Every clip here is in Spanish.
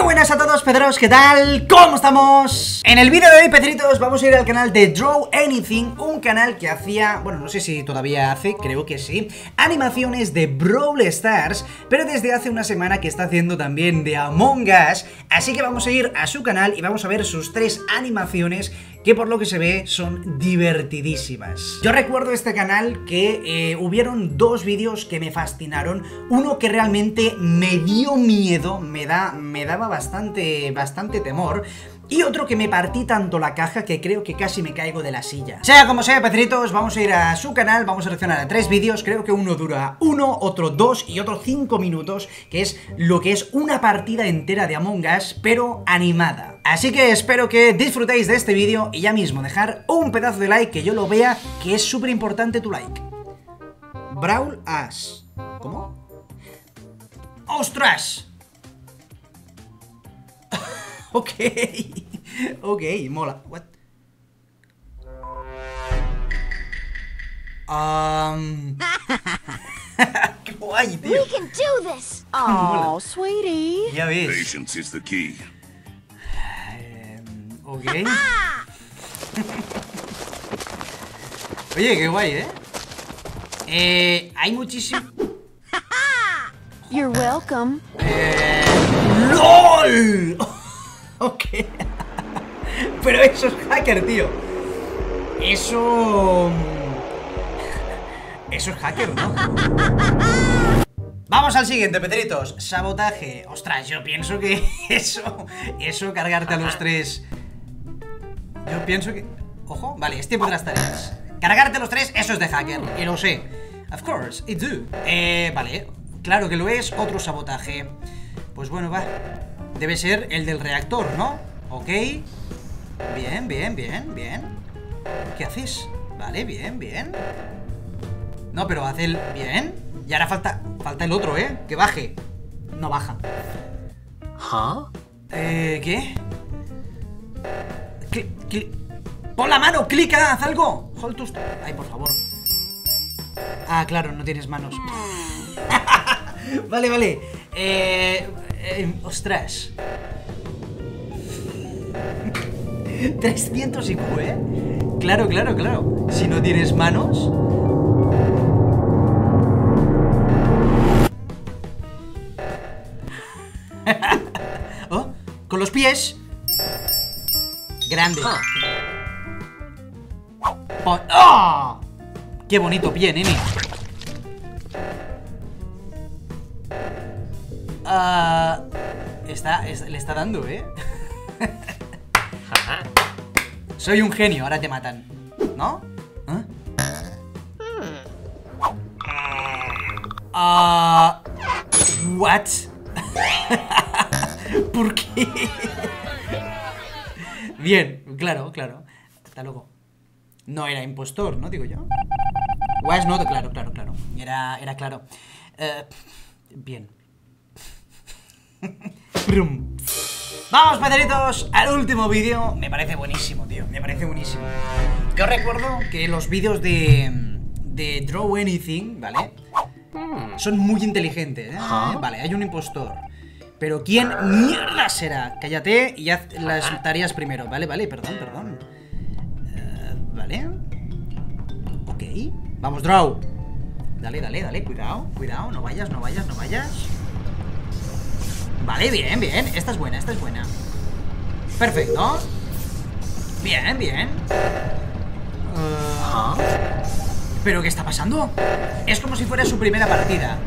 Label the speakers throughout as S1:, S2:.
S1: buenas a todos, Pedros, ¿qué tal? ¿Cómo estamos? En el vídeo de hoy, Pedritos, vamos a ir al canal de Draw Anything, un canal que hacía, bueno, no sé si todavía hace, creo que sí, animaciones de Brawl Stars, pero desde hace una semana que está haciendo también de Among Us, así que vamos a ir a su canal y vamos a ver sus 3 animaciones que por lo que se ve son divertidísimas. Yo recuerdo este canal que hubieron 2 vídeos que me fascinaron, uno que realmente me dio miedo, me daba bastante temor, y otro que me partí tanto la caja que creo que casi me caigo de la silla. Sea como sea, Pedritos, vamos a ir a su canal, vamos a reaccionar a 3 vídeos, creo que uno dura 1, otro 2 y otro 5 minutos, que es lo que es una partida entera de Among Us, pero animada. Así que espero que disfrutéis de este vídeo y ya mismo dejar un pedazo de like, que yo lo vea, que es súper importante tu like. Brawl Us. ¿Cómo? ¡Ostras! Ok, ok, mola. What? Qué guay, tío.
S2: We can do this. Oh, sweetie.
S1: Ya ves.
S3: Patience is the key.
S1: Ok. Oye, qué guay, hay muchísimo.
S2: You're welcome.
S1: ¡LOL! Ok. Pero eso es hacker, tío. Eso es hacker, ¿no? Vamos al siguiente, Pedritos. Sabotaje. Ostras, yo pienso que eso, cargarte a los 3. Yo pienso que... Ojo, vale, es tiempo de las tareas. Cargarte a los 3, eso es de hacker, y lo sé. Of course, it do. Vale, claro que lo es. Otro sabotaje. Pues bueno, va. Debe ser el del reactor, ¿no? Ok. Bien, bien, bien, bien. ¿Qué haces? Vale, bien, bien. No, pero hace el... Bien. Y ahora falta el otro, ¿eh? Que baje. No baja.
S4: ¿Ah?
S1: ¿Qué? ¡Pon la mano! ¡Clica! ¡Haz algo! Hold to... Ay, por favor. Ah, claro, no tienes manos. Vale, vale. Ostras. 300 IQ, ¿eh? Claro, claro, claro. Si no tienes manos... Oh, con los pies. Grande. ¡Oh! ¡Qué bonito pie, nene! Le está dando, ¿eh? Soy un genio, ahora te matan. ¿No? What? ¿Por qué? Bien, claro, claro. Hasta luego. No era impostor, ¿no? Digo yo. Was not, claro, claro, claro. Era claro. Bien. Vamos, Pedritos, al último vídeo. Me parece buenísimo, tío. Me parece buenísimo. Que os recuerdo que los vídeos de Draw Anything, ¿vale? Son muy inteligentes, ¿eh? Vale, hay un impostor. Pero ¿quién mierda será? Cállate y haz las tareas primero. Vale, vale, perdón, perdón. Vale. Ok. Vamos, Draw. Dale, dale, dale, cuidado, cuidado. No vayas, no vayas, no vayas. Vale, bien, bien. Esta es buena, esta es buena. Perfecto. Bien, bien. ¿Pero qué está pasando? Es como si fuera su primera partida.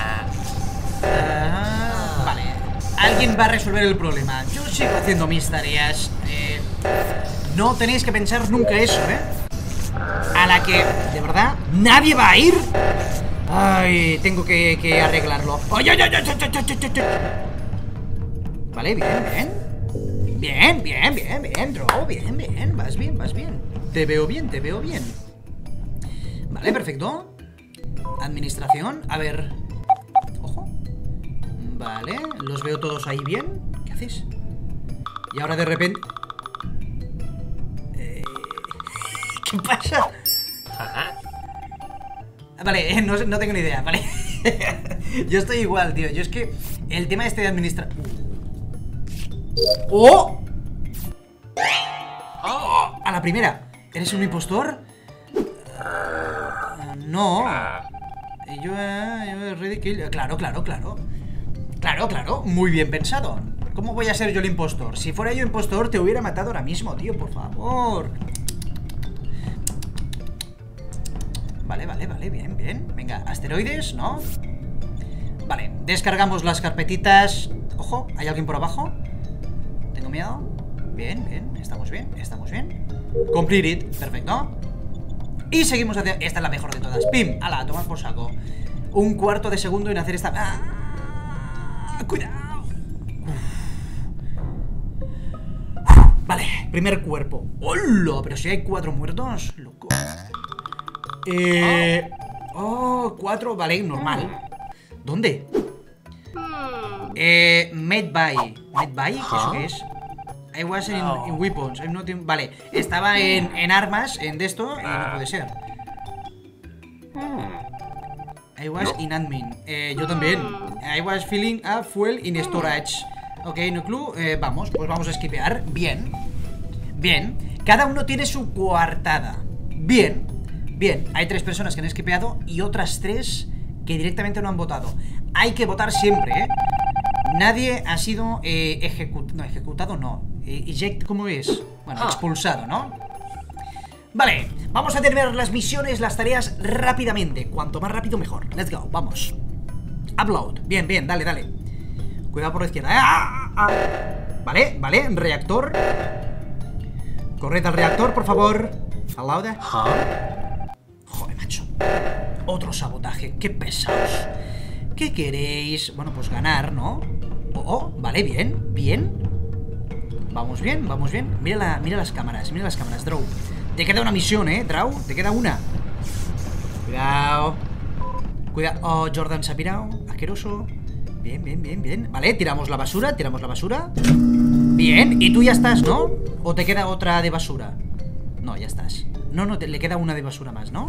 S1: Vale. Alguien va a resolver el problema. Yo sigo haciendo mis tareas. No tenéis que pensar nunca eso, ¿eh? A la que, de verdad, nadie va a ir. Ay, tengo que arreglarlo. ¡Ay, ay, ay, ay, ay, ay, ay, ay! Vale, bien, bien. Bien, bien, bien, bien, Draw, bien, bien. Vas bien, vas bien. Te veo bien, te veo bien. Vale, perfecto. Administración, a ver. Ojo. Vale, los veo todos ahí bien. ¿Qué haces? Y ahora de repente... ¿Qué pasa? Vale, no tengo ni idea, vale. Yo estoy igual, tío. Yo es que el tema este de administrar... ¡Oh! ¡Oh! A la primera. ¿Eres un impostor? No. Yo ready kill. Claro. Claro, muy bien pensado. ¿Cómo voy a ser yo el impostor? Si fuera yo impostor te hubiera matado ahora mismo, tío, por favor. Vale, bien. Venga, asteroides, ¿no? Vale, descargamos las carpetitas. Ojo, ¿hay alguien por abajo? Tengo miedo. Bien, estamos bien. Complete it, perfecto. Y seguimos hacia... Esta es la mejor de todas. Pim, ala, tomad por saco. Un cuarto de segundo en hacer esta... Cuidado. Vale, primer cuerpo. ¡Hola! Pero si hay 4 muertos, loco. 4, vale, normal. ¿Dónde? Made by. ¿Eso qué es? I was in weapons. I'm not in... Vale, estaba en armas, en de esto, y no puede ser. I was in admin. Yo también. I was filling a fuel in storage. Ok, no clue. Vamos, pues vamos a skipear. Bien. Cada uno tiene su coartada. Bien. Hay 3 personas que han skipeado y otras 3 que directamente no han votado. Hay que votar siempre, ¿eh? Nadie ha sido ejecutado, no. Eject, ¿cómo es? Bueno, expulsado, ¿no? Vale, vamos a terminar las misiones, las tareas rápidamente. Cuanto más rápido mejor. Let's go, vamos. Upload, bien, dale. Cuidado por la izquierda. Vale, reactor. Corred al reactor, por favor. Alauda. Joder, macho. Otro sabotaje, qué pesados. ¿Qué queréis? Bueno, pues ganar, ¿no? Vale, bien. Vamos bien. Mira las cámaras, Draw. Te queda una misión, Draw. Te queda una. Cuidado. Oh, Jordan se ha pirado. Asqueroso. Bien. Vale, tiramos la basura. Bien, y tú ya estás, ¿no? ¿O te queda otra de basura? No, ya estás. No, le queda una de basura más, ¿no?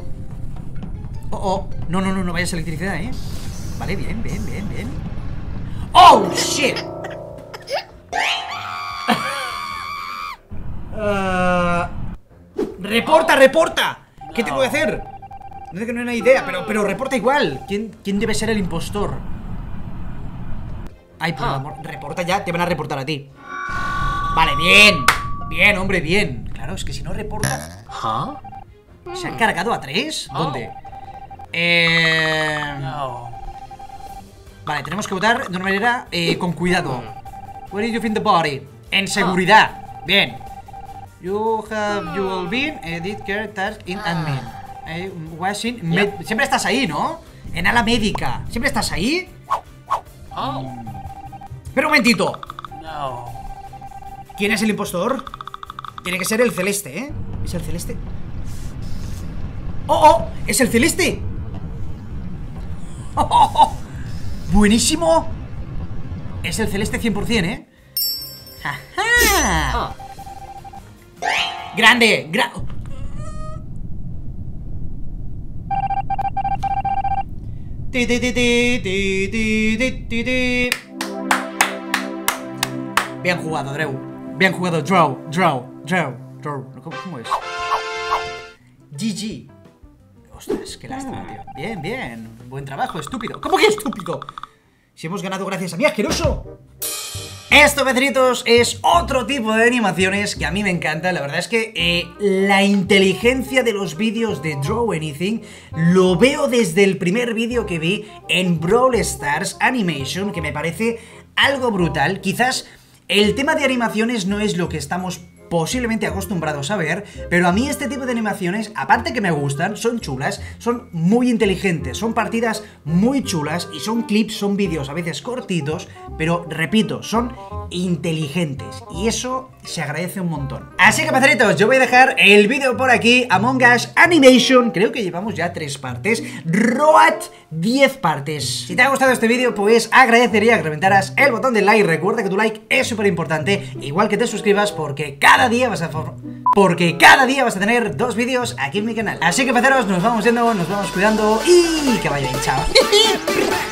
S1: No vayas a electricidad, Vale, bien. ¡Oh, shit! ¡Reporta! ¿Qué tengo que hacer? No sé que no hay una idea, pero reporta igual. ¿Quién debe ser el impostor? Ay, por amor, reporta ya, te van a reportar a ti. Vale, bien, hombre, bien. Claro, es que si no reportas... ¿Se han cargado a 3? ¿Dónde? Vale, tenemos que votar de una manera con cuidado. Where did you find the body? En seguridad. Bien. You will been did care task in admin. I was in siempre estás ahí, ¿no? En ala médica. ¿Siempre estás ahí? Pero un momentito. ¿Quién es el impostor? Tiene que ser el celeste, ¿eh? ¿Es el celeste? ¡Oh! ¡Es el celeste! ¡Oh! ¡Buenísimo! Es el celeste 100%, ¿eh? ¡Ajá! ¡Grande! Bien jugado, Drew. Bien jugado, Draw. ¿Cómo es? GG. Ostras, qué lástima, tío. Bien. Buen trabajo, estúpido. ¿Cómo que estúpido? Si hemos ganado gracias a mí, asqueroso. Esto, vecinitos, es otro tipo de animaciones que a mí me encanta. La verdad es que la inteligencia de los vídeos de Draw Anything lo veo desde el primer vídeo que vi en Brawl Stars Animation, que me parece algo brutal. Quizás el tema de animaciones no es lo que estamos posiblemente acostumbrados a ver, pero a mí este tipo de animaciones, aparte que me gustan, son chulas, son muy inteligentes, son partidas muy chulas y son clips, son vídeos a veces cortitos, pero repito, son inteligentes y eso se agradece un montón. Así que, paceritos, yo voy a dejar el vídeo por aquí. Among Us Animation, creo que llevamos ya 3 partes, Road 10 partes. Si te ha gustado este vídeo, pues agradecería que reventaras el botón de like. Recuerda que tu like es súper importante, igual que te suscribas, porque cada día vas a tener 2 vídeos aquí en mi canal. Así que, peceros, nos vamos yendo, nos vamos cuidando y que vaya bien, chao.